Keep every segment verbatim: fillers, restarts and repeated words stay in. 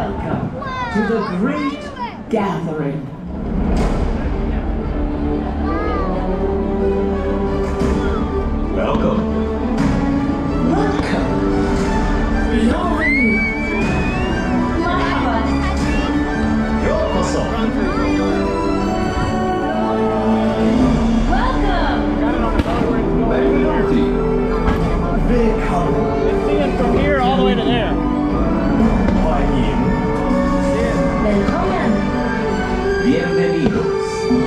Welcome to the Great Gathering. Welcome. Welcome. Bienvenue. Yokoso. Welcome! Benvenuti. Willkommen. See it from here all the way to there. Hwanin. Willkommen! Bienvenidos.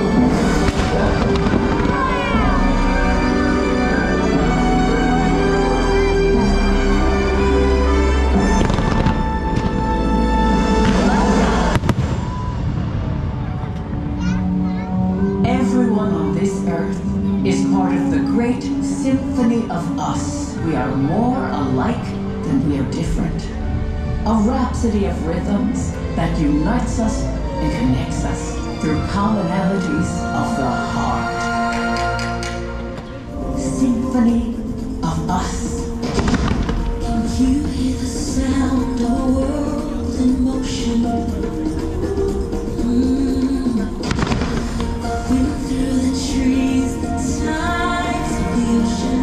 Everyone on this earth is part of the great Symphony of Us. We are more alike than we are different. A rhapsody of rhythms that unites us and connects us through commonalities of the heart. Symphony of Us. Can you hear the sound of a world in motion? Mm. Wind through the trees, the tides of the ocean.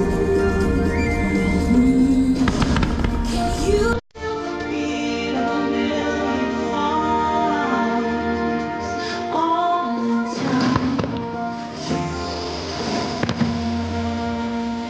Mm. Can you feel the freedom in your arms all the time?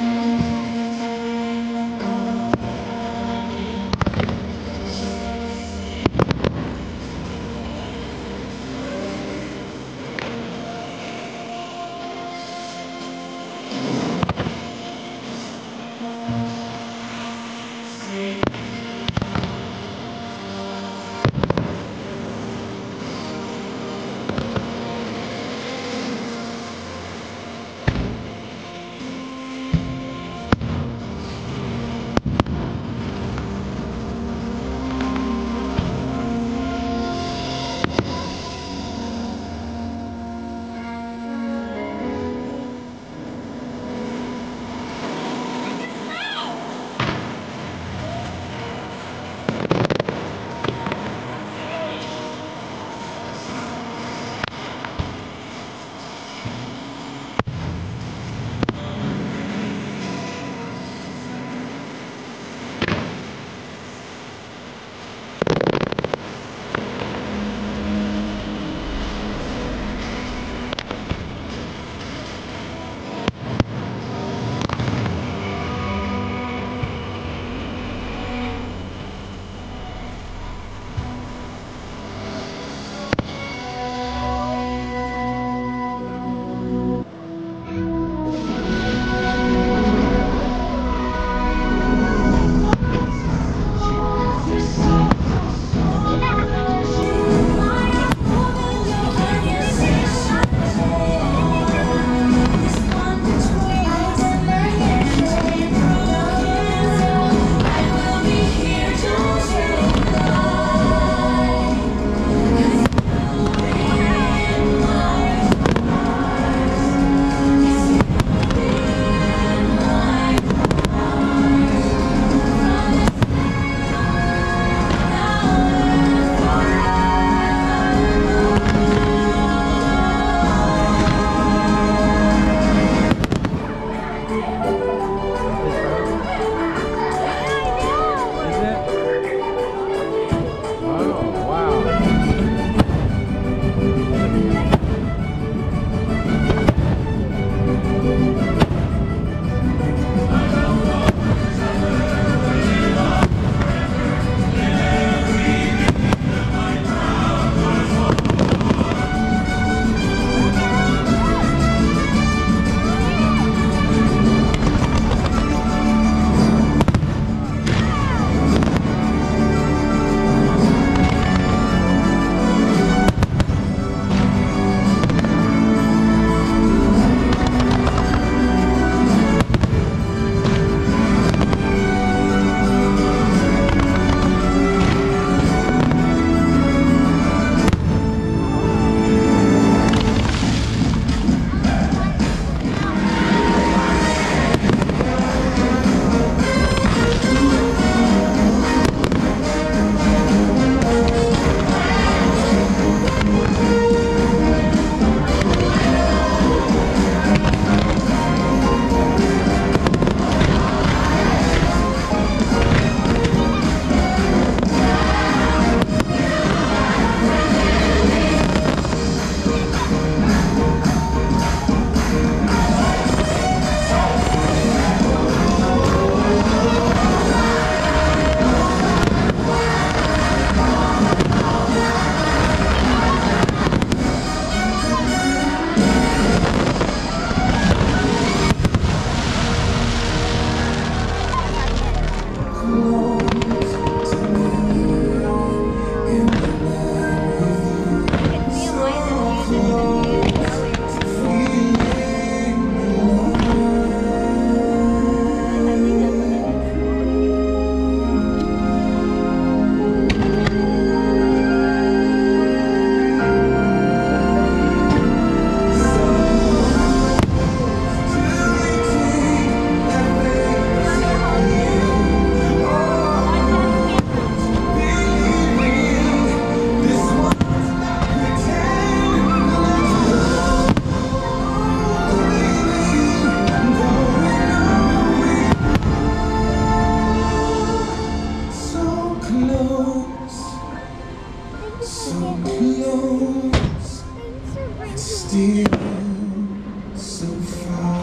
close, so close, and still so far.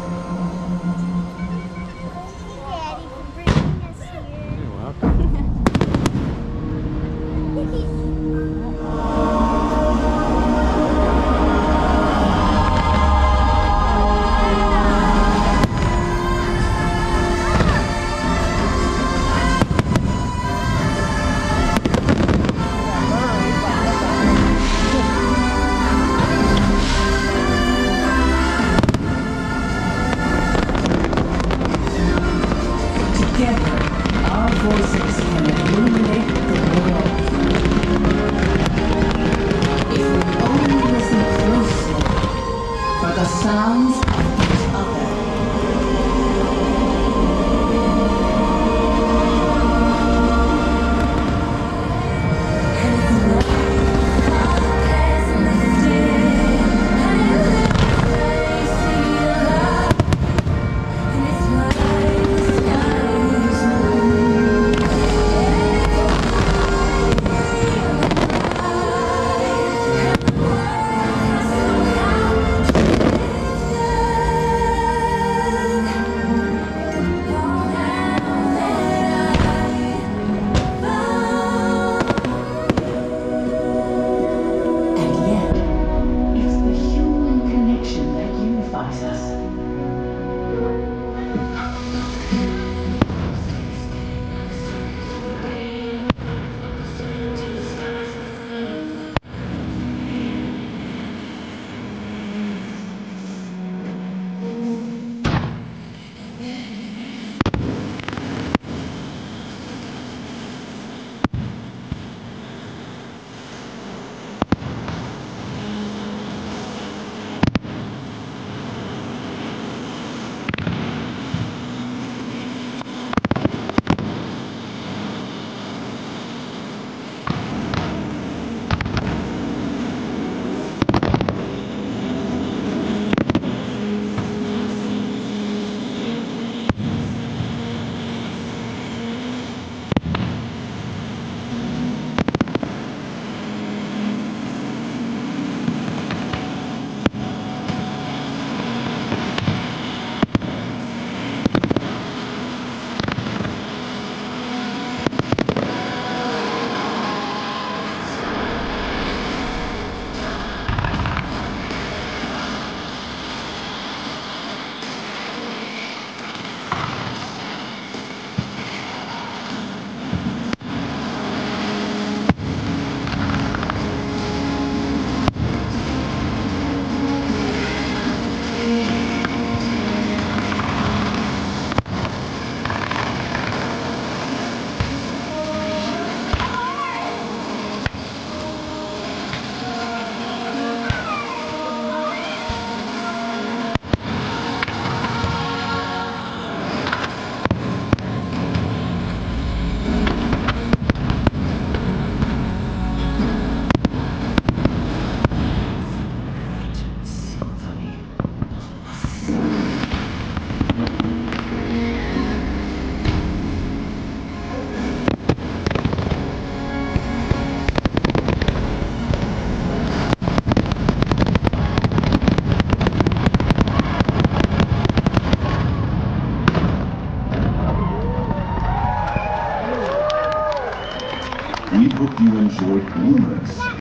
Daddy, for bringing us here. You're welcome. Together, our voices can illuminate the world. If we only listen closely for the sounds of each other. And yet, it's the human connection that unifies us. We hope you enjoyed numerous